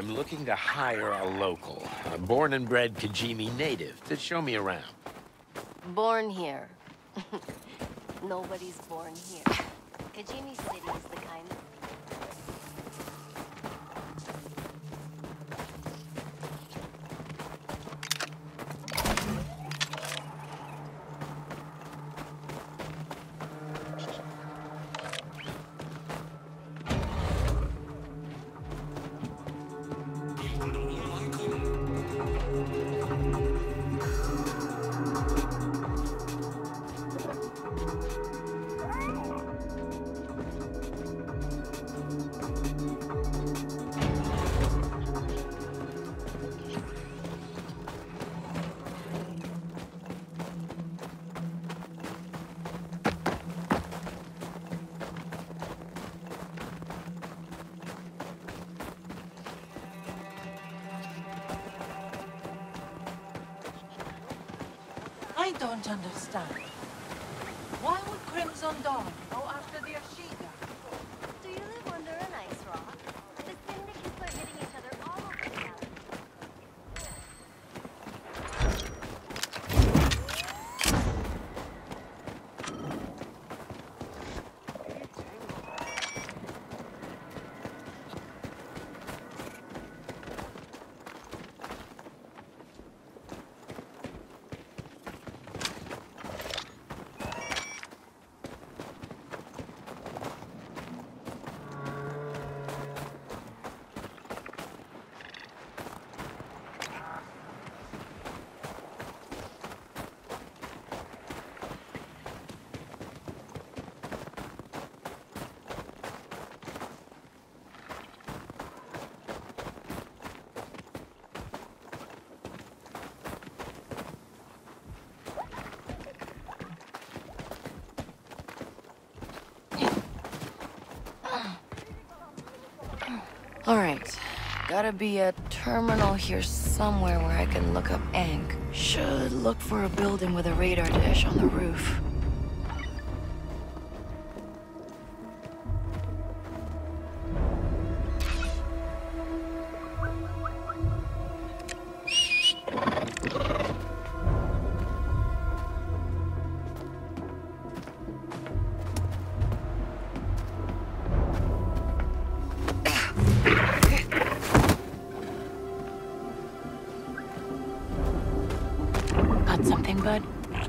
I'm looking to hire a local, a born and bred Kajimi native, to show me around. Born here. Nobody's born here. Kajimi City is the kind of... I don't understand. Why would Crimson Dawn go after the Ashida? Do you live under an ice rock? The syndicates are hitting each other all over the galaxy. All right, gotta be a terminal here somewhere where I can look up Aang. Should look for a building with a radar dish on the roof. Got something, bud?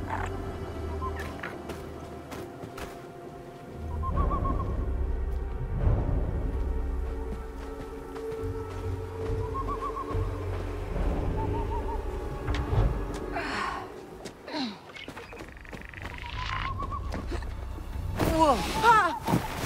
Whoa! Ah!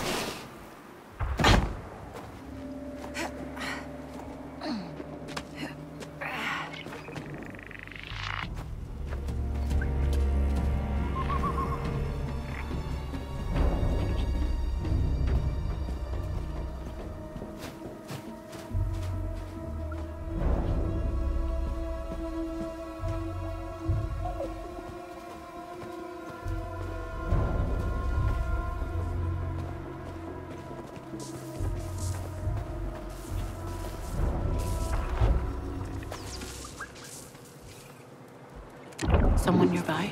Someone nearby?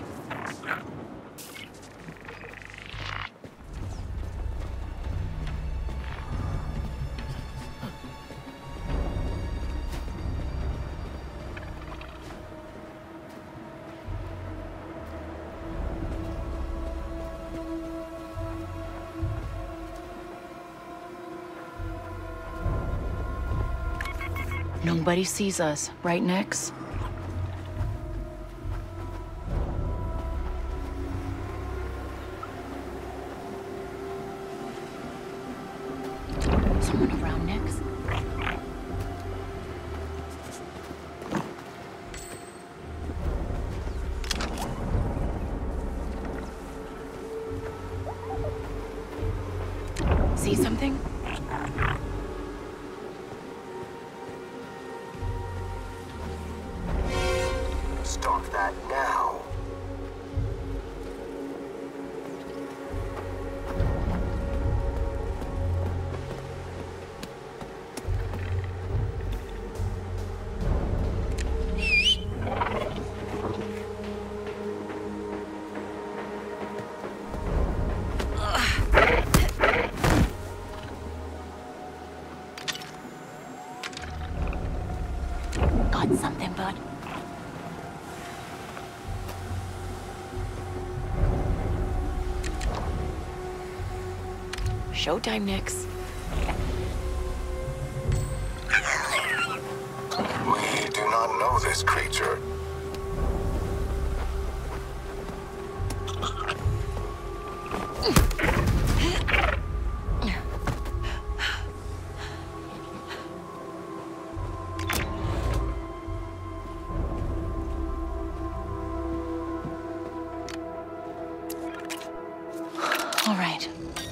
Nobody sees us, right, Nex? Someone around, Nex? See something? Stop that now. Got something, bud? Showtime, Nix. We do not know this creature. All right.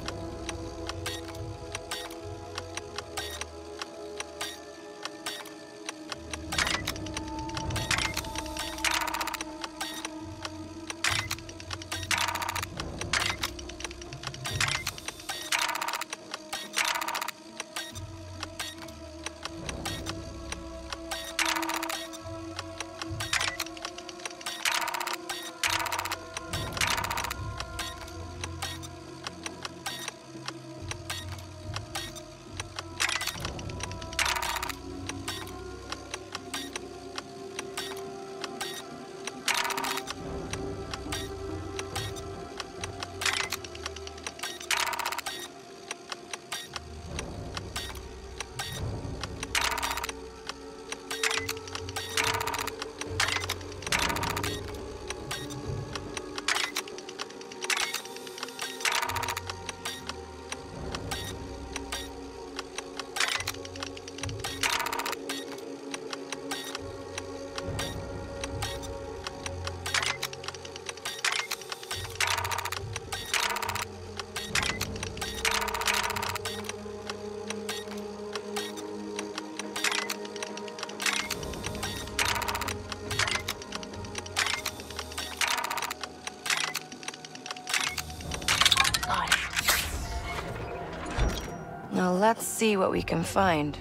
Now let's see what we can find.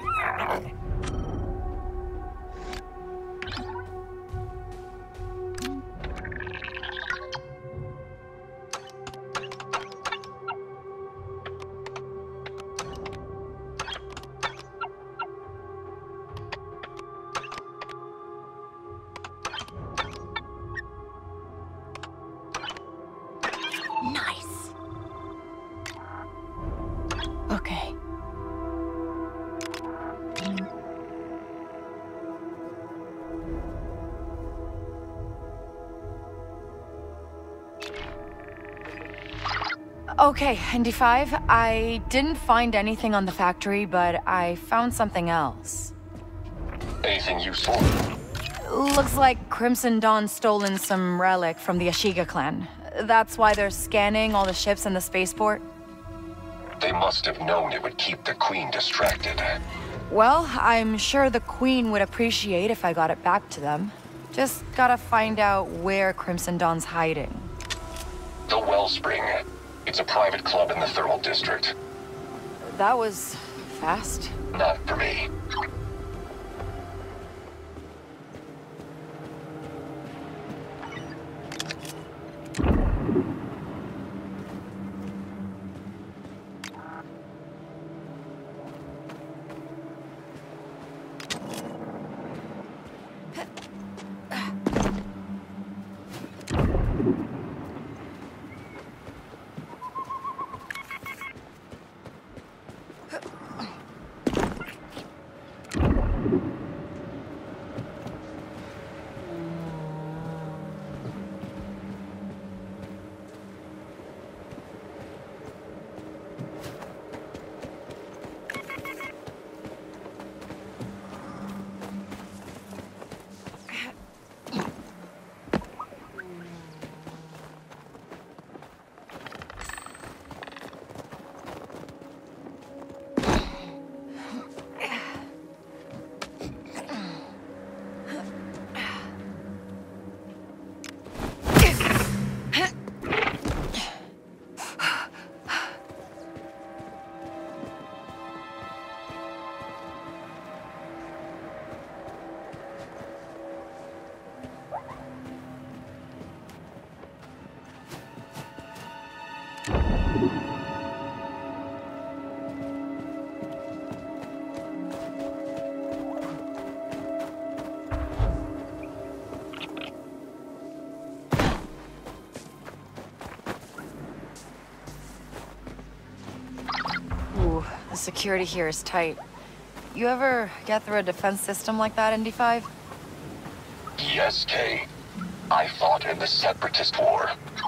Nice. Okay. Okay, ND5, I didn't find anything on the factory, but I found something else. Anything useful? Looks like Crimson Dawn's stolen some relic from the Ashiga clan. That's why they're scanning all the ships in the spaceport. They must have known it would keep the Queen distracted. Well, I'm sure the Queen would appreciate if I got it back to them. Just gotta find out where Crimson Dawn's hiding. The Wellspring. It's a private club in the Thermal District. That was fast. Not for me. security here is tight. You ever get through a defense system like that in D5? Yes, Kay. I fought in the Separatist War.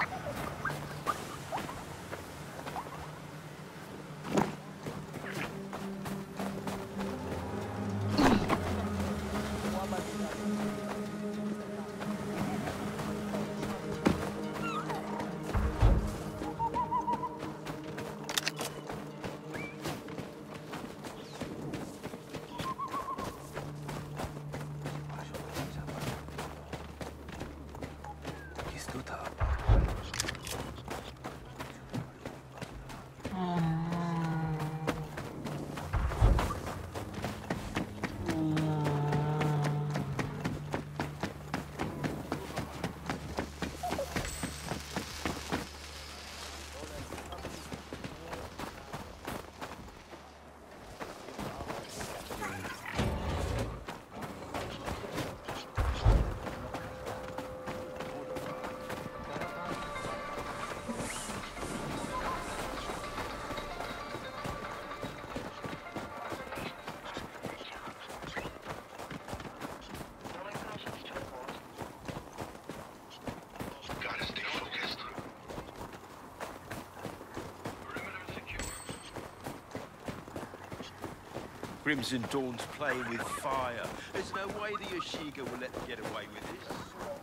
Crimson Dawn's playing with fire. There's no way the Yashiga will let them get away with this.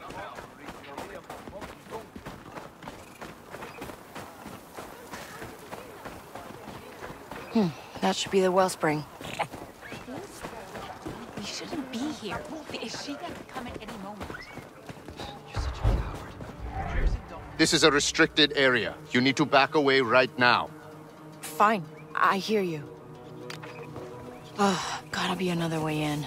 That should be the wellspring. We shouldn't be here. The Ishiga could come at any moment. You're such a coward. This is a restricted area. You need to back away right now. Fine, I hear you. Ugh, gotta be another way in.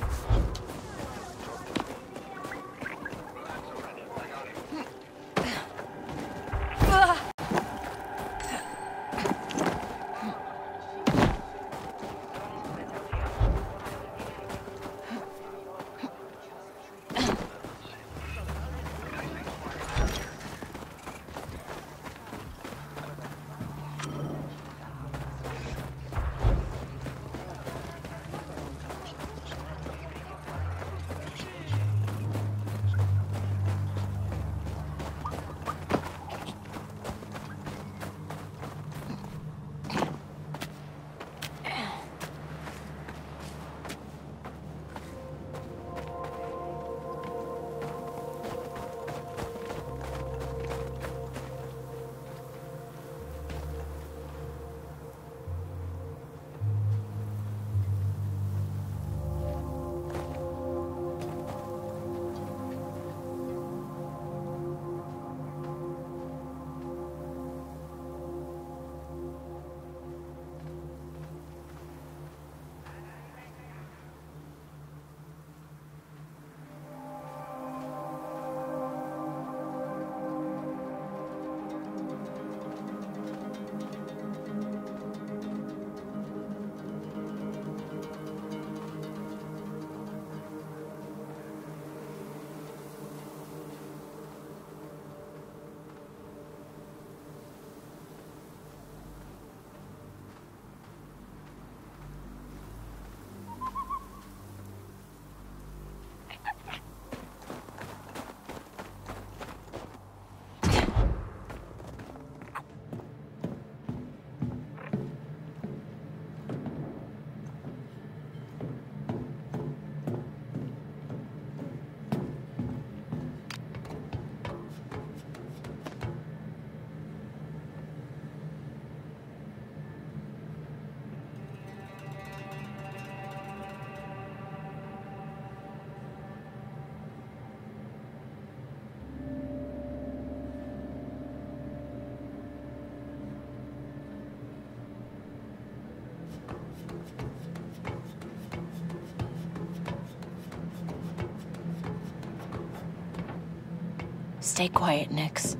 Stay quiet, Nix.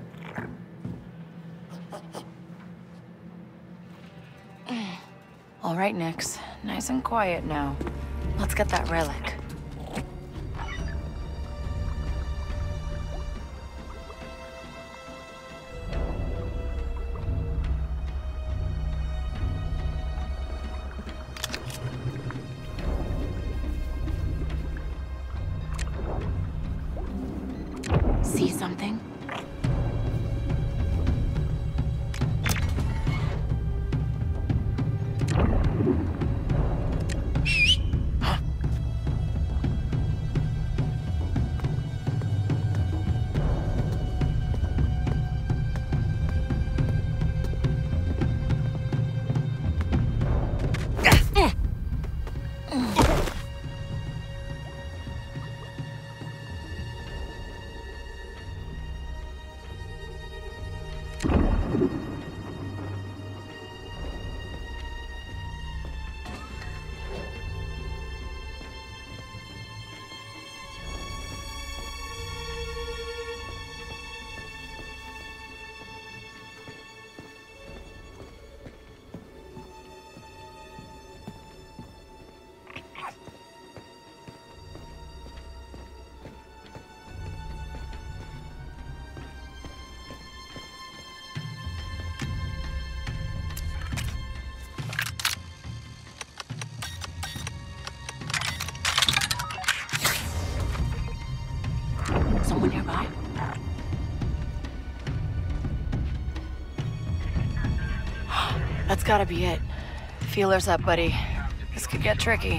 All right, Nix. Nice and quiet now. Let's get that relic. see something? Someone nearby? That's gotta be it. Feelers up, buddy. This could get tricky.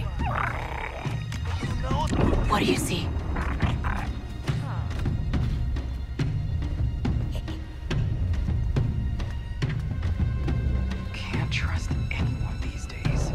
What do you see? Can't trust anyone these days.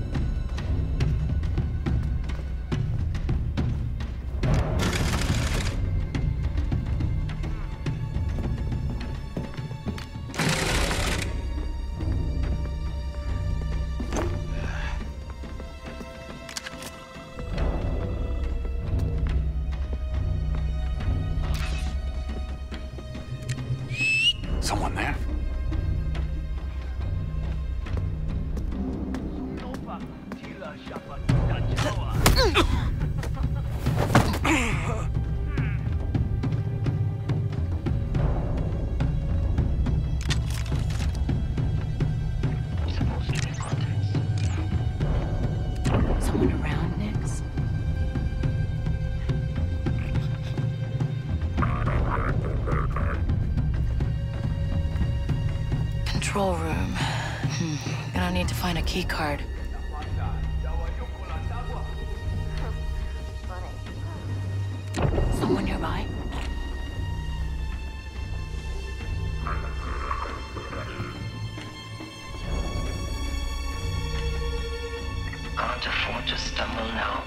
Someone there? Someone around, Nix? Control room. Gonna need to find a key card. Someone nearby? Can't afford to stumble now.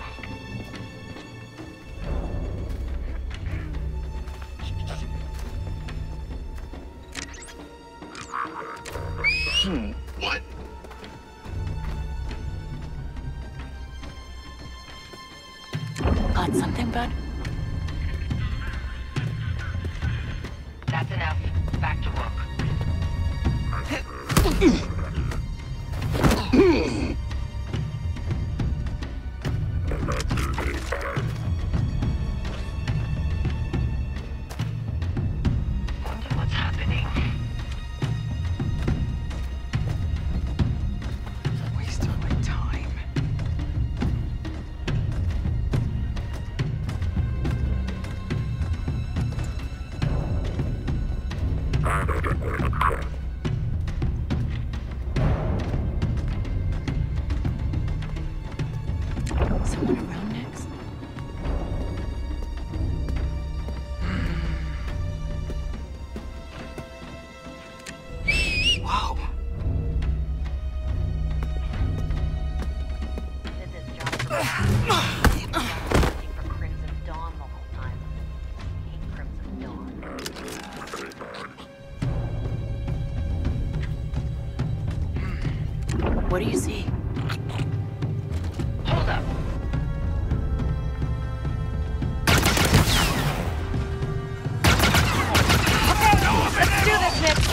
What? Got something, bud? That's enough. Back to work. Wonder what's happening. Waste of my time. Someone around next? Whoa. Did this job for looking for Crimson Dawn the whole time. Hate Crimson Dawn. What do you see? Hold up. Let's do this, Nick!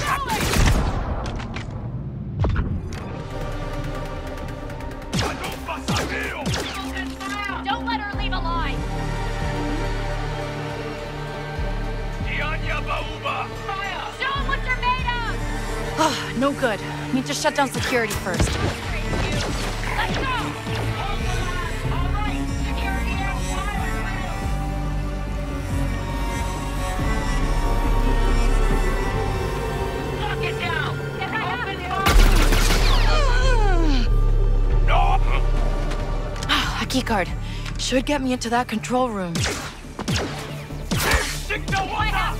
Don't let her leave alive! Show them what you're made of! Ah, no good. Need to shut down security first. Let's go! All right, security outside. keycard. Should get me into that control room. I have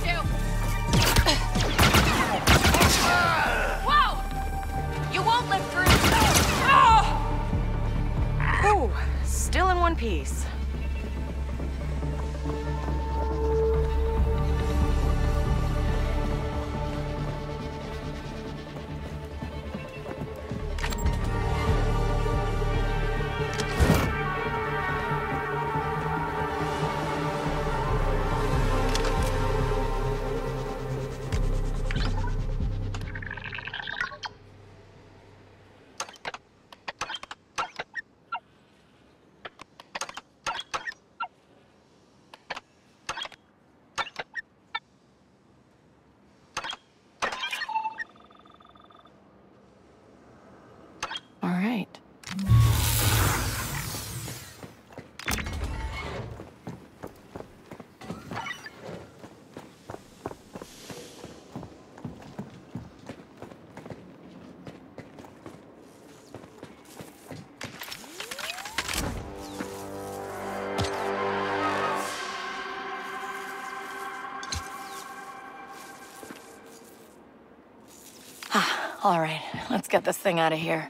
to! Whoa! You won't live through. Ooh, still in one piece. All right. All right, let's get this thing out of here.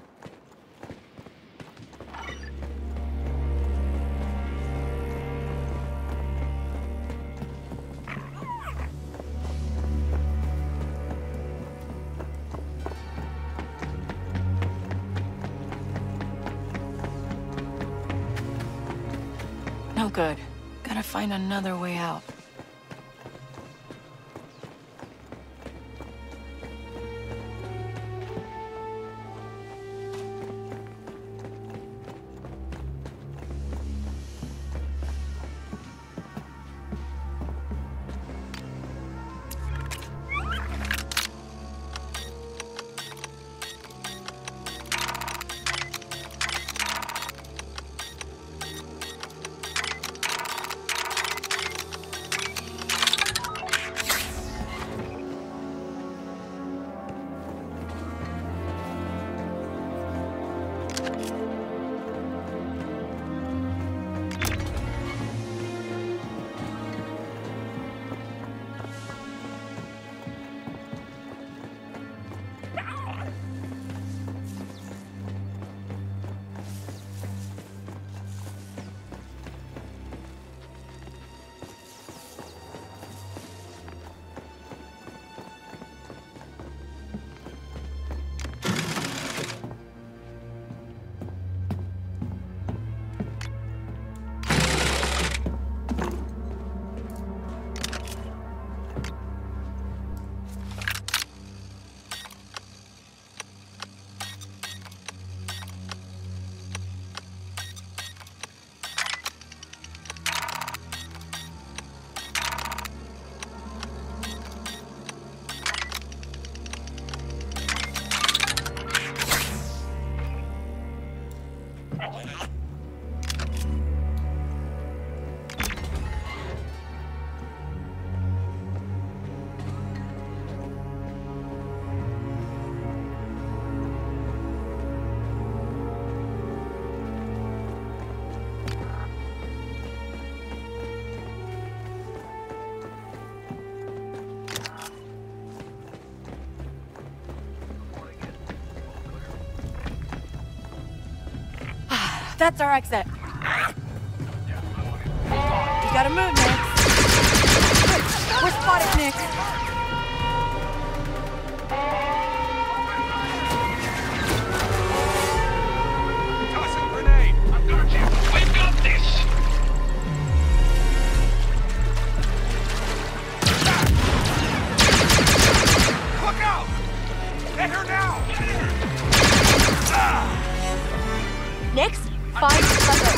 No good. Gotta find another way out. That's our exit. You gotta move, Nick. We're spotted, Nick. Toss a grenade! I've got you! We've got this! Look out! Get her now! Nix, find smuggler.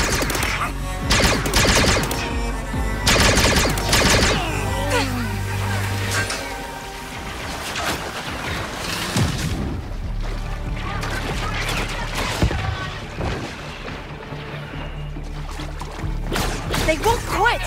They won't quit!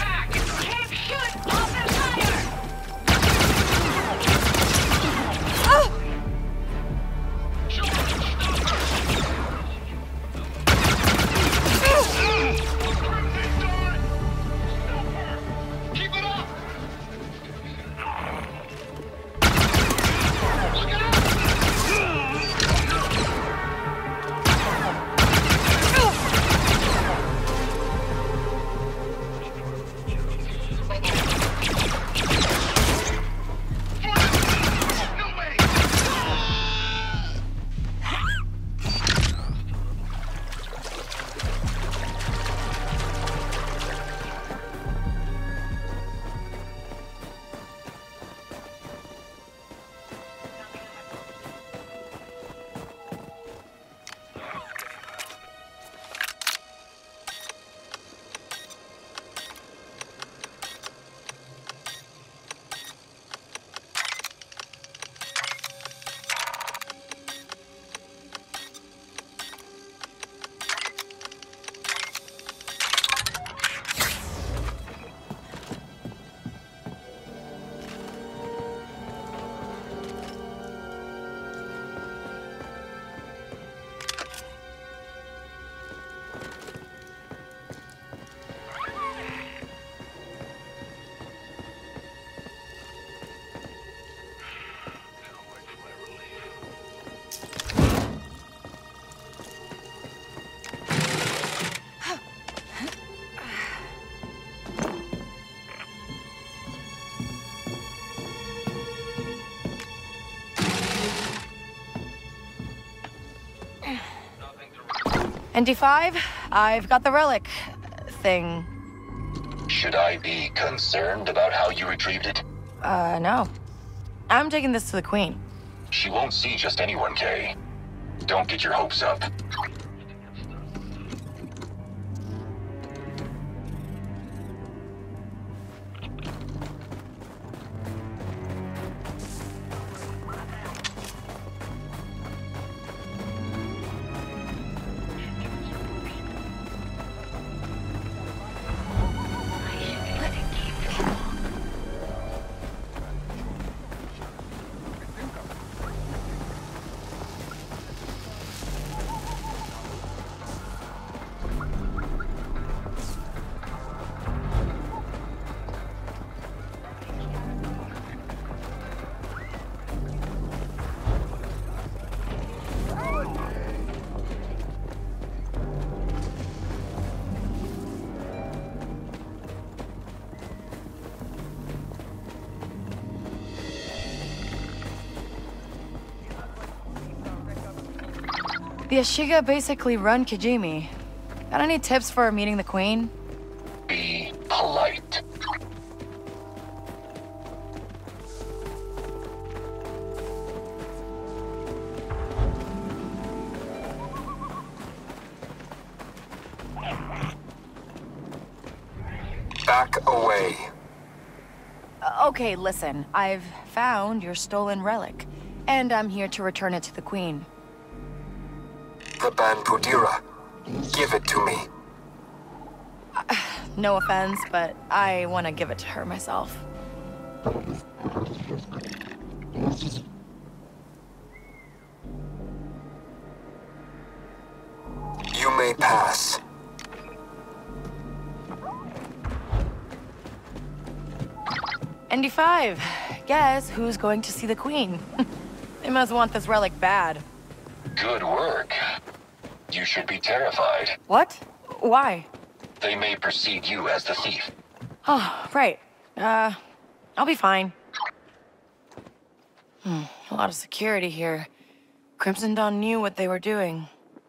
ND5, I've got the relic thing. Should I be concerned about how you retrieved it? No. I'm taking this to the Queen. She won't see just anyone, Kay. Don't get your hopes up. The Ashiga basically run Kijimi. Got any tips for meeting the Queen? Be polite. Back away. Okay, listen. I've found your stolen relic, and I'm here to return it to the Queen. The Banpudira. Give it to me. No offense, but I want to give it to her myself. You may pass. ND5, guess who's going to see the Queen? They must want this relic bad. Good work. You should be terrified. What? Why? They may perceive you as the thief. Oh, right. I'll be fine. A lot of security here. Crimson Dawn knew what they were doing.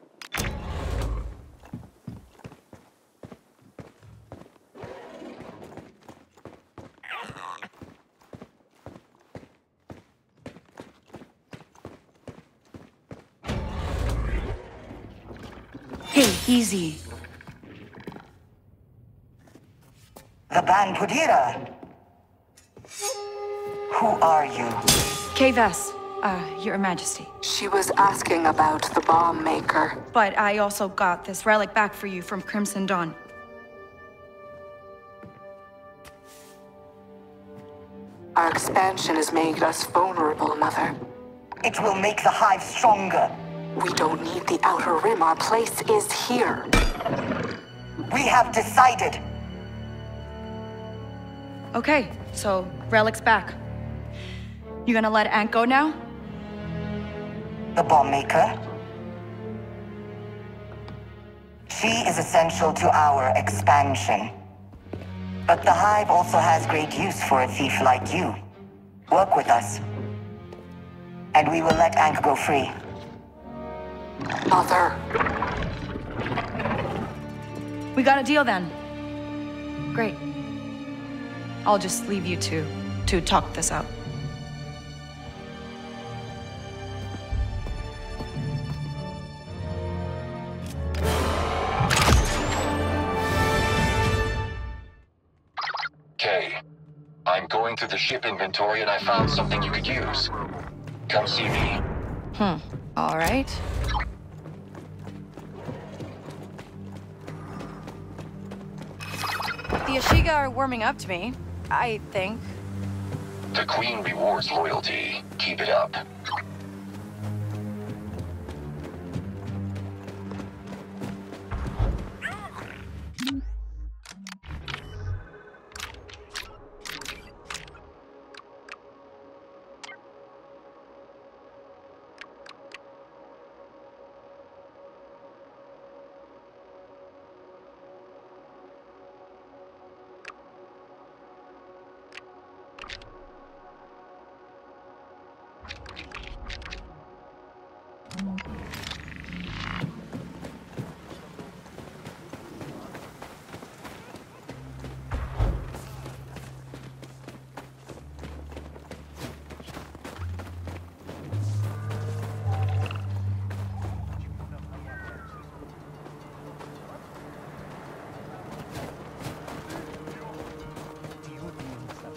Hey, easy. The Banpudira. Who are you? Kves, Your Majesty. She was asking about the bomb maker. But I also got this relic back for you from Crimson Dawn. Our expansion has made us vulnerable, Mother. It will make the Hive stronger. We don't need the Outer Rim. Our place is here. We have decided. Okay, so relic's back. You gonna let Ant go now? The bomb maker? She is essential to our expansion. But the Hive also has great use for a thief like you. Work with us. And we will let Ankh go free. Mother. We got a deal then. Great. I'll just leave you two to talk this out. Kay, I'm going through the ship inventory and I found something you could use. Come see me. All right. The Ashiga are warming up to me, I think. The Queen rewards loyalty. Keep it up.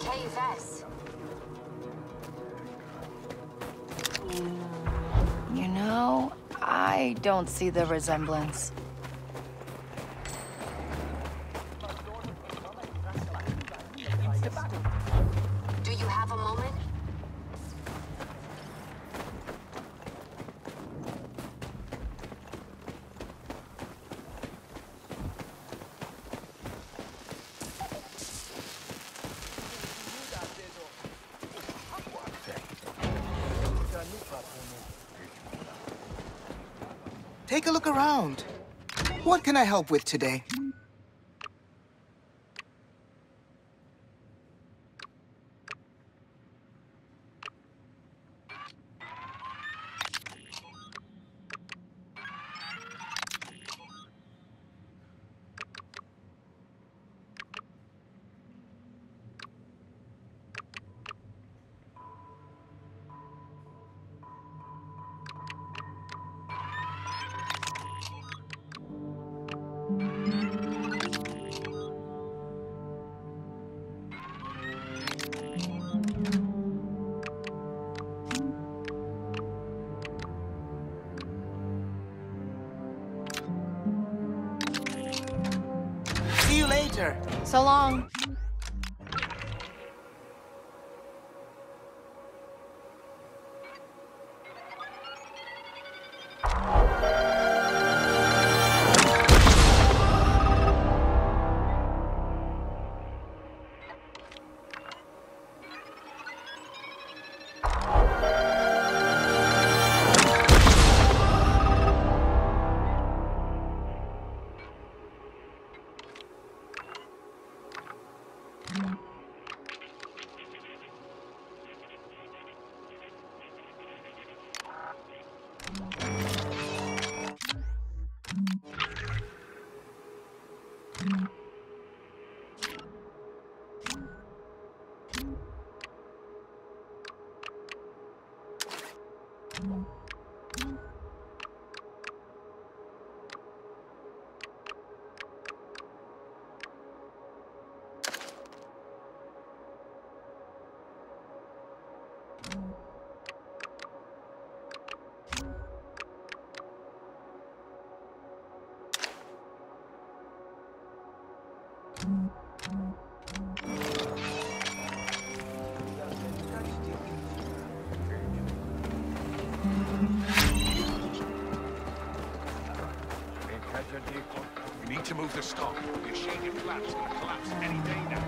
KFS. You know, I don't see the resemblance. Do you have a moment? Take a look around. What can I help with today? See you later. So long. We need to move the stock. The shaded flats can collapse any day now.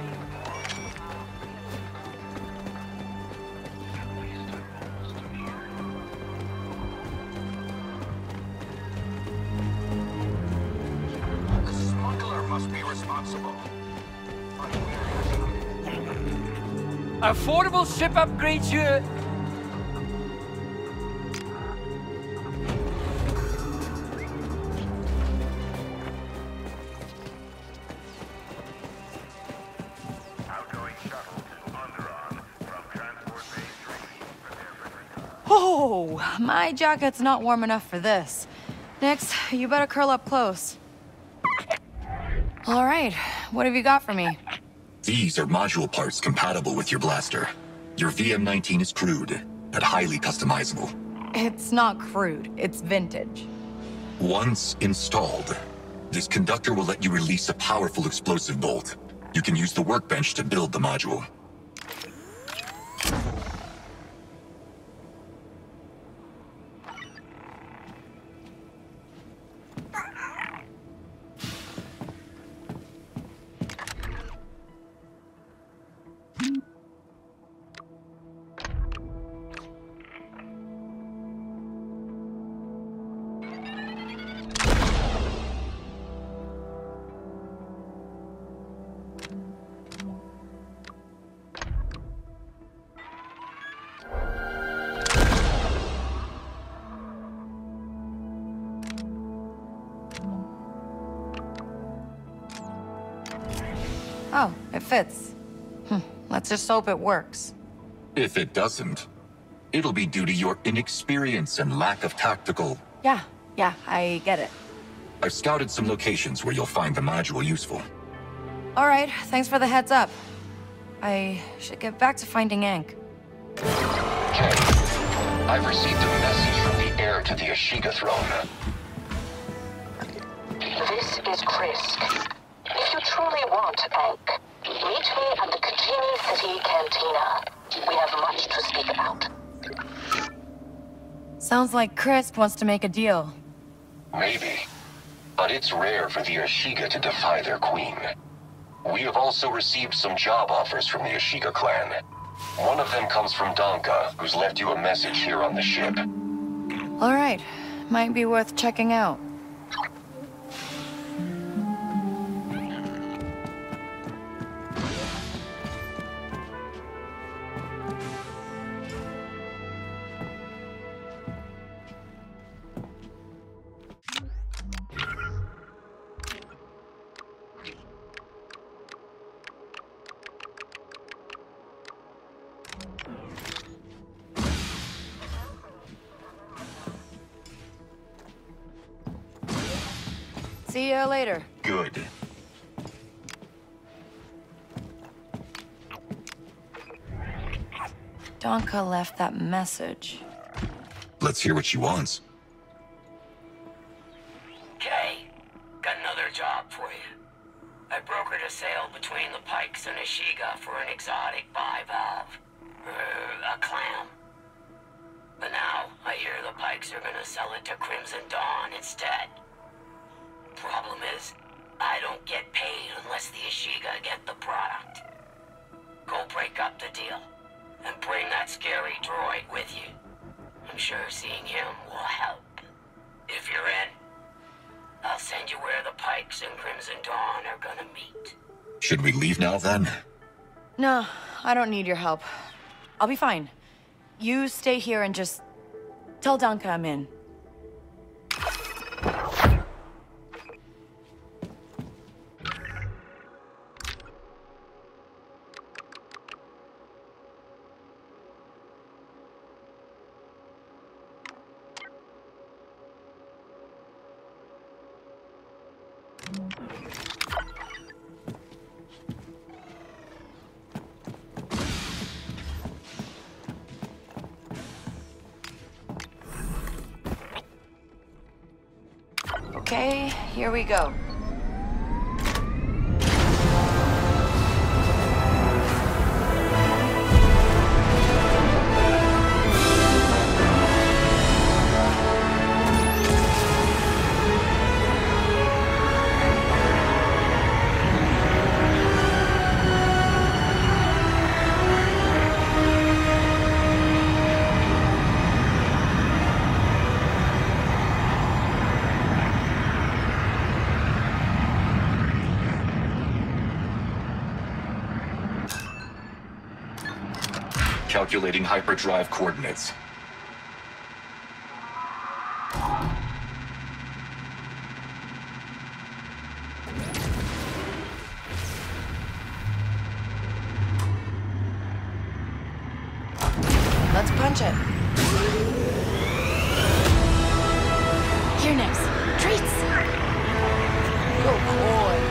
The smuggler must be responsible. Affordable ship upgrade here. Oh, my jacket's not warm enough for this. Nix, you better curl up close. All right, what have you got for me? These are module parts compatible with your blaster. Your VM-19 is crude, but highly customizable. It's not crude, it's vintage. Once installed, this conductor will let you release a powerful explosive bolt. You can use the workbench to build the module. Oh, it fits. Let's just hope it works. If it doesn't, it'll be due to your inexperience and lack of tactical... Yeah, I get it. I've scouted some locations where you'll find the module useful. All right, thanks for the heads up. I should get back to finding Ankh. Okay. I've received a message from the heir to the Ashiga throne. This is Krisk. If you truly want Ankh, meet me at the Kajimi City Cantina. We have much to speak about. Sounds like Krisk wants to make a deal. Maybe. But it's rare for the Ashiga to defy their queen. We have also received some job offers from the Ashiga clan. One of them comes from Donka, who's left you a message here on the ship. All right. Might be worth checking out. See you later. Good. Donka left that message. Let's hear what she wants. Okay, got another job for you. I brokered a sale between the Pikes and Ashiga for an exotic bivalve. A clam. But now, I hear the Pikes are gonna sell it to Crimson Dawn instead. Problem is, I don't get paid unless the Ashiga get the product. Go break up the deal, and bring that scary droid with you. I'm sure seeing him will help. If you're in, I'll send you where the Pikes and Crimson Dawn are gonna meet. Should we leave now, then? No, I don't need your help. I'll be fine. You stay here and just tell Donka I'm in. Okay, here we go. Calculating hyperdrive coordinates. Let's punch it. Here next. Treats! Go, boy.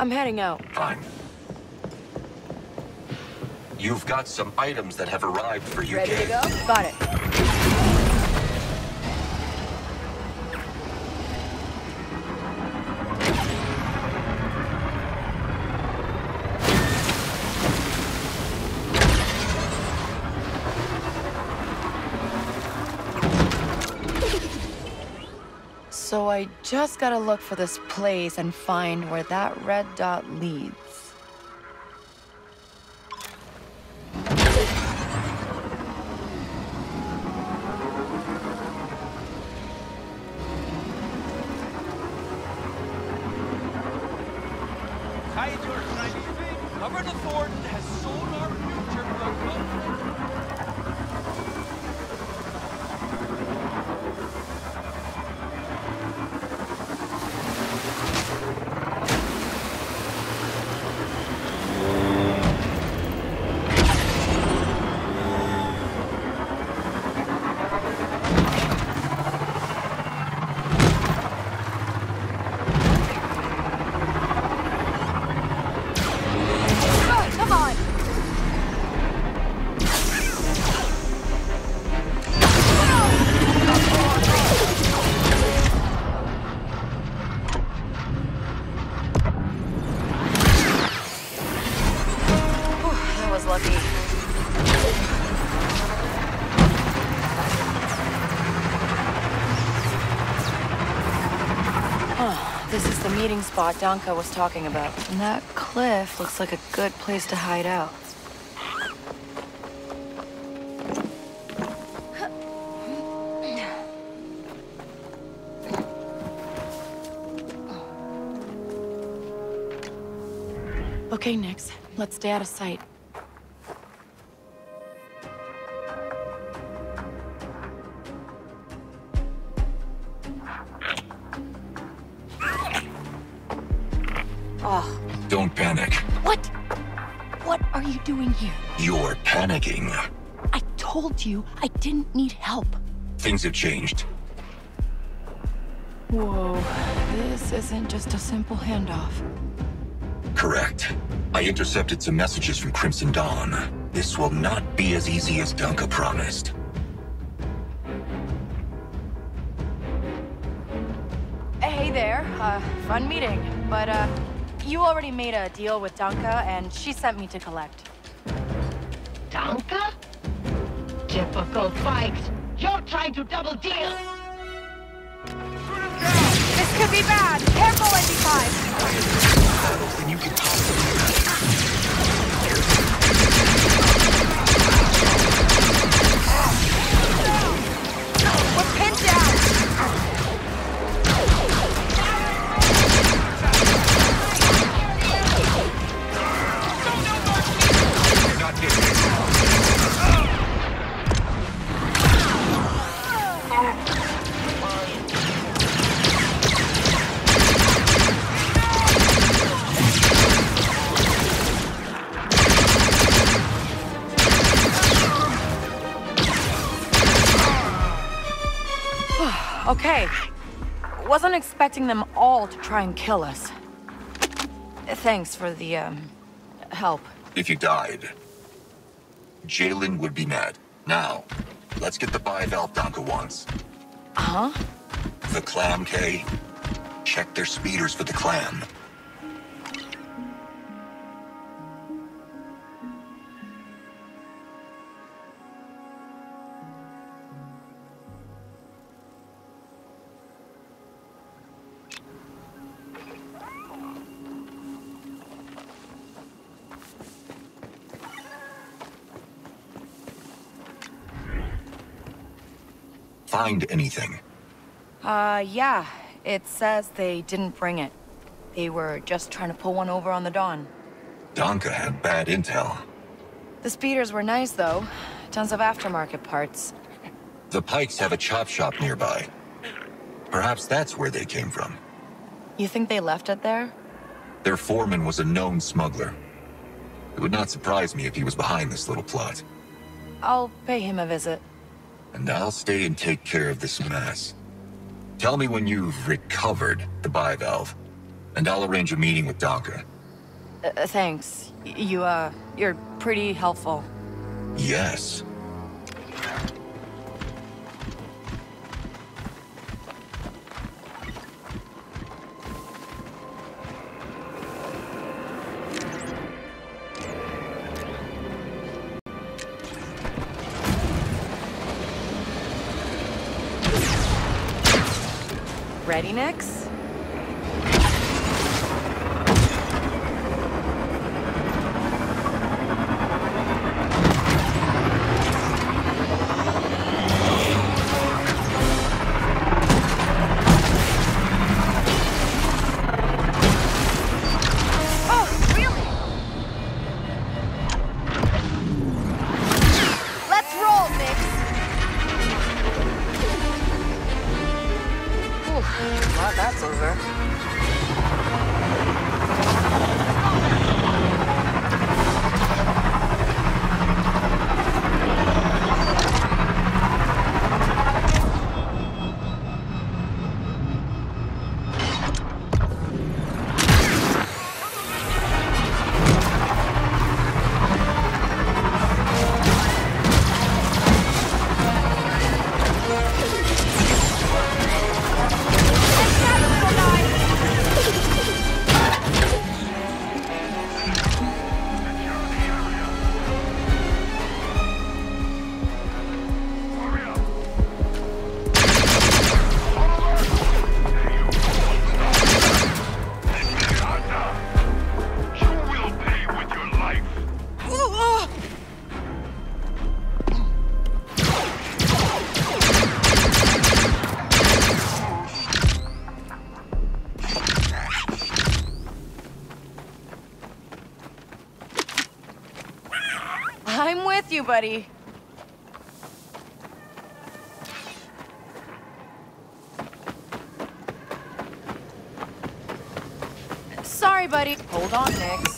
I'm heading out. Fine. You've got some items that have arrived for you, Ready to Gabe. go? Got it. So I just gotta look for this place and find where that red dot leads. Hide your tiny thing. Governor Thornton has sold our future for a good. This is the meeting spot Danka was talking about. And that cliff looks like a good place to hide out. Okay, Nix. Let's stay out of sight. Oh. Don't panic. What? What are you doing here? You're panicking. I told you I didn't need help. Things have changed. Whoa, this isn't just a simple handoff. Correct. I intercepted some messages from Crimson Dawn. This will not be as easy as Danka promised. Hey there, fun meeting, but you already made a deal with Danka, and she sent me to collect. Danka? Typical Pikes. You're trying to double deal. This could be bad. Careful, ND5. Than you can possibly imagine. We're pinned down. Okay. Wasn't expecting them all to try and kill us. Thanks for the, help. If you died, Jalen would be mad. Now, let's get the bivalve Danka wants. Huh? The clam, Kay. Check their speeders for the clam. Find anything? Yeah. It says they didn't bring it. They were just trying to pull one over on the Dawn. Danka had bad intel. The speeders were nice, though. Tons of aftermarket parts. The Pikes have a chop shop nearby. Perhaps that's where they came from. You think they left it there? Their foreman was a known smuggler. It would not surprise me if he was behind this little plot. I'll pay him a visit. And I'll stay and take care of this mess. Tell me when you've recovered the bivalve, and I'll arrange a meeting with Danka. Thanks. You're pretty helpful. Yes. Ready, Nix? That's over. I'm with you, buddy. Sorry, buddy. Hold on, Nix.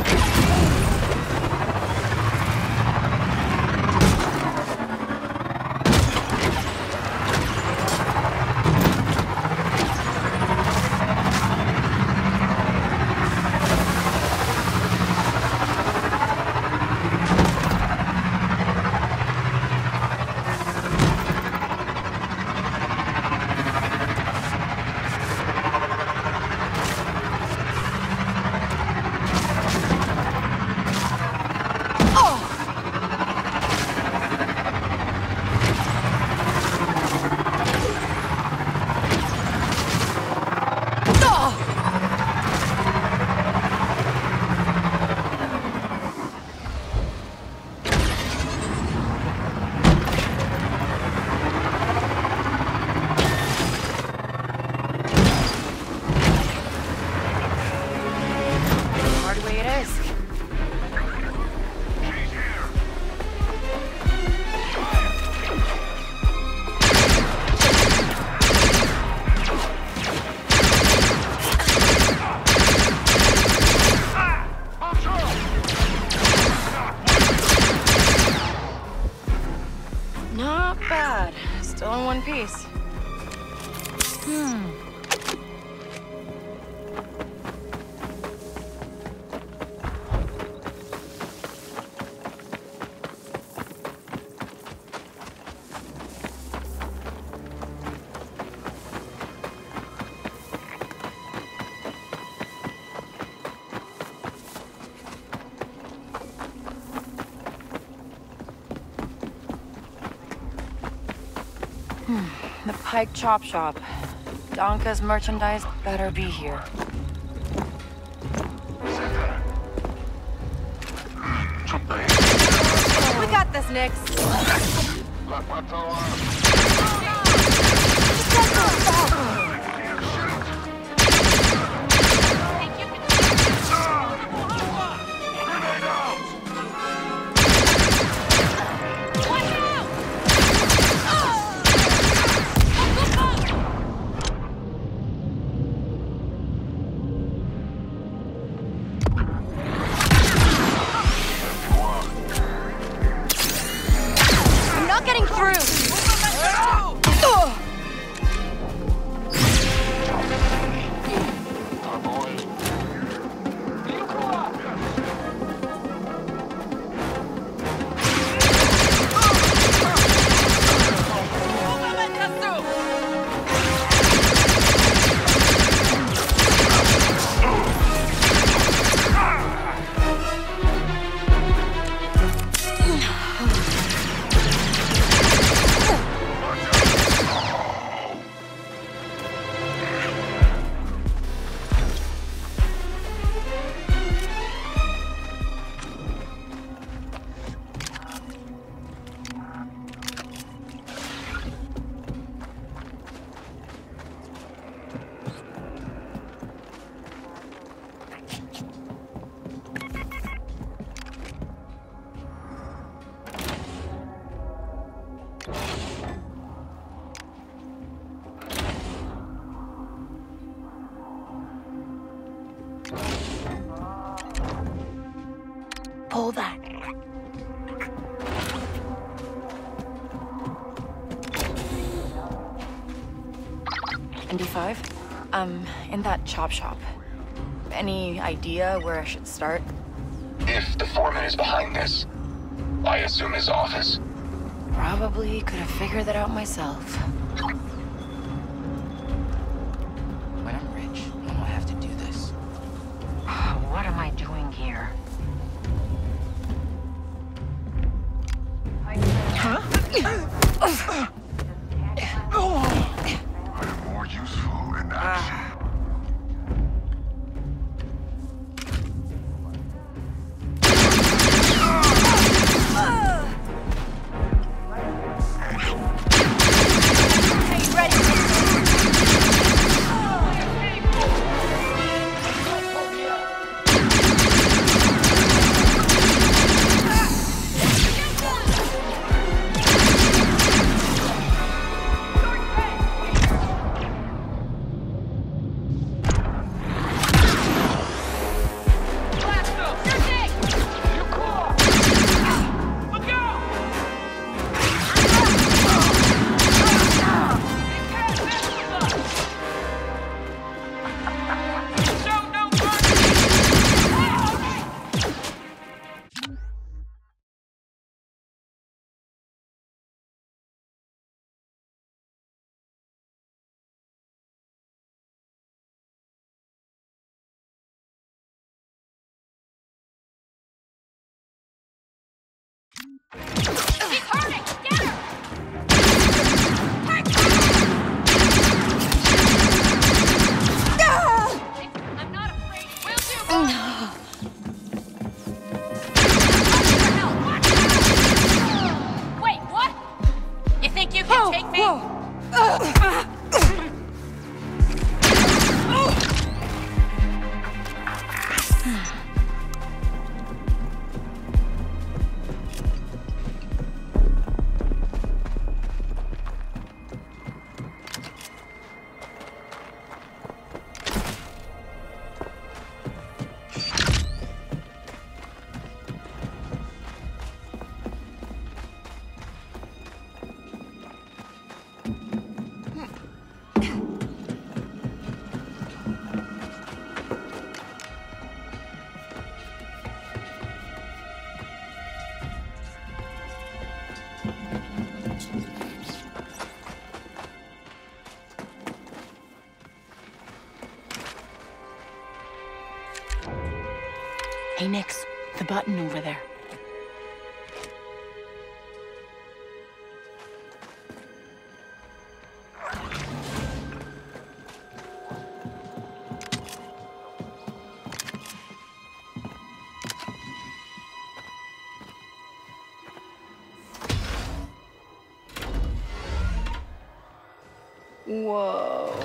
Not bad. Still in one piece. The Pike Chop Shop. Donka's merchandise better be here. We got this, Nix. I'm not getting through. 75. In that chop shop. Any idea where I should start? If the foreman is behind this, I assume his office. Probably could have figured that out myself. When I'm rich, I won't have to do this. What am I doing here? Huh? I'm more useful in action. Hey, Nix, the button over there. Whoa.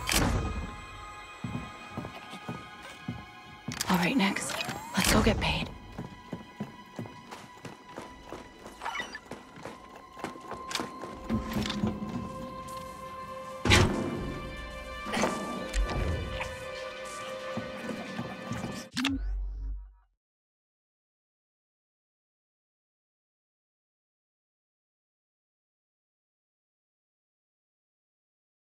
All right, Nix, let's go get paid.